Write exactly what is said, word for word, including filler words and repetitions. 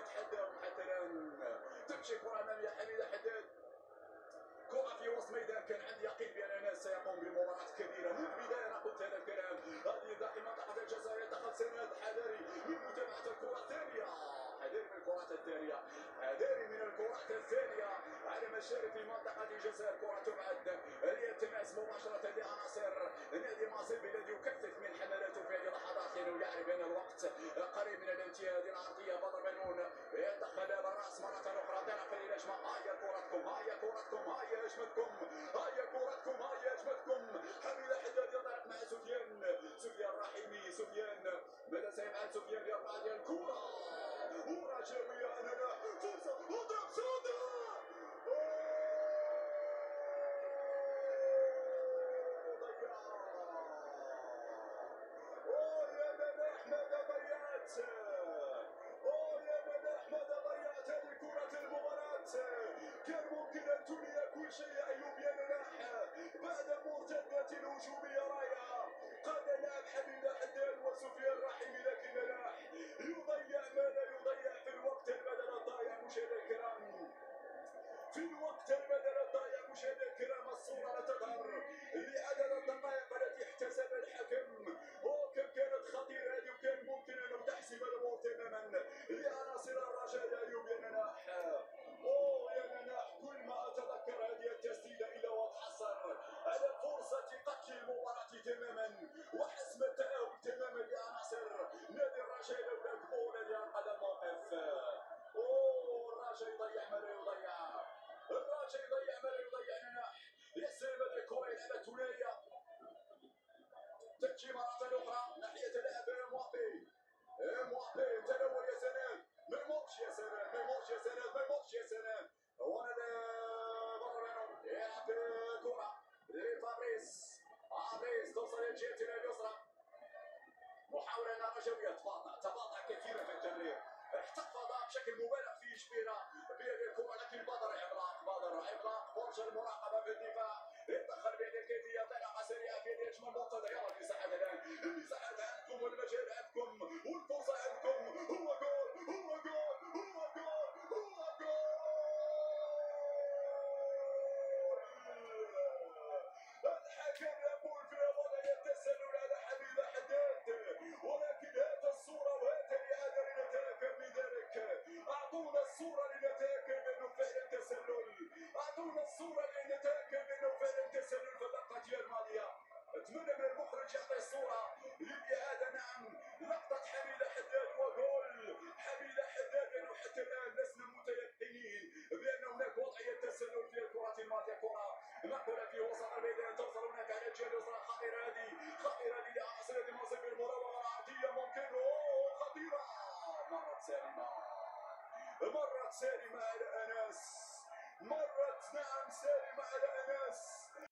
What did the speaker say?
يتحداهم حتى الان. تمشي كره اماميه حميده حداد، كرة في وسط ميدان. كان عندي يقين بأن الناس سيقوم بمباراة كبيرة من البداية. أنا قلت هذا الكلام. هذه داخل منطقة الجزاء، يدخل سند حذري من متابعة الكرة الثانية. حذري من الكرة الثانية، حذري من الكرة الثانية على مشارف منطقة الجزاء. الكرة تبعد ليتماس مباشرة لعناصر نادي مازيمبي الذي يكثف من حملاته في هذه اللحظات لأنه يعرف أن الوقت قريب من الانتهاء. هذه العرضية بدر بنون يدخل بالرأس مرة أخرى طرفا إلى الأجمع. هيا كرتكم، هيا كرتكم، هيا أجمدكم، هيا كرتكم، هيا أجمدكم. حميد حداد يضرب مع سفيان، سفيان رحيمي. سفيان ماذا سيفعل؟ سفيان يرفع ديال الكرة ورجاوية أمامه، فرصة وضرب سوداء. أوه يا مناح ماذا ضيعت، أوه يا مناح ماذا ضيعت هذه كرة المباراة. كان ممكن أن تنهي كل شيء أيوب يا مناح بعد مرتدات هجومية رائعة. قاد اللاعب حميد حداد وسفيان رحيمي، لكن مناح يضيع ما لا يضيع في الوقت البدل الضايع. مشاهدينا الكرام، في الوقت البدل الضايع مشاهدينا الكرام، الصورة لا تظهر لعدد الدقائق التي احتسبها الحكم. وكم كانت خطيرة هذه، وكان ممكن أن تحسب الأمور تماما لعناصر الرجاء يا أيوب يا مناح. أوه يا مناح، كل ما أتذكر هذه التسديدة إلا وأتحسر على فرصة قتل المباراة تماما وحسم التأهل تماما لعناصر نادي الرجاء لولا الجمهور الذي أنقذ الموقف. أوه الرجاء يضيع ما لا يضيع، الرجاء يضيع ما لا يضيع. مناح يسلم هذه الكرة إلى ثنائية، تمشي مرة أخرى ناحية اللاعب موابي. موابي تناول يا سلام، ما يمرش يا سلام، ما يمرش يا سلام، ما يمرش يا سلام. هنا برا يلعب كرة لفابريس، فابريس توصل إلى الجهة اليسرى. محاولة رجوية، تباطأ تباطأ كثيرا في التمرير، احتفظ بشكل مبالغ فيه شبيرة بهذه الكرة، لكن بدر عملاق، بدر عملاق. برج المراقبة في الدفاع يدخل بهذه الكيفية طريقة سريعة في هذه أجمل نقطة. يلا المساحة الآن، المساحة عندكم والمجال عندكم والفرصة عندكم. هو جول، هو جول، هو جول، هو جول. الحكم يقول في وضعية التسلل على حميد حداد، ولكن هات الصورة وهات الإعادة لنتأكد من ذلك. أعطونا الصورة لنتأكد أنه فعلا تسلل، أعطونا الصورة لنتأكد أنه فعلا تسلل في اللقطة الماضية. أتمنى من المخرج يعطي الصورة للإعادة. نعم، لقطة حميد حداد وجول حميد حداد، لأنه حتى الآن لسنا متيقنين بأن هناك وضعية تسلل في الكرة الماضية. كرة مقبولة في وسط الميدان، توصل هناك على الجهة اليسرى. خطيرة هذه، خطيرة هذه لعناصر نادي مازيمبي. المراوغة العرضية ممكن، أوه خطيرة، مرت سالمة، مرت سالمة على أناس، مرت نعم سالمة على أناس.